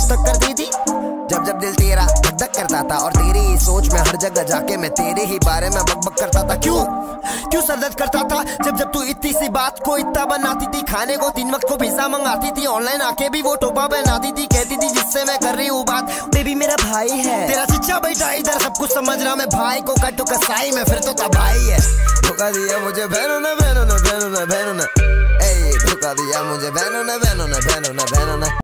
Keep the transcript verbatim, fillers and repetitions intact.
तक करती थी जब जब दिल तेरा धक धक करता था, और तेरी ही सोच में हर जगह जाके मैं तेरे ही बारे में बक बक करता था। क्यों क्यों सर दर्द करता था जब जब तू इतनी सी बात को इतना बनाती थी। खाने को तीन वक्त को पिज्जा मंगाती थी, ऑनलाइन आके भी वो टोपा बनाती थी। कहती थी जिससे मैं कर रही हूँ बात बेबी मेरा भाई है, तेरा चिच्चा बेटा इधर सब कुछ समझ रहा मैं, भाई को कटू कसाई में फिर तो तबाही है। धोखा दिया मुझे बहनों ने बहनों ने बहनों ने बहनों ने, धोखा दिया मुझे बहनों ने बहनों ने बहनों ने बहनों ने।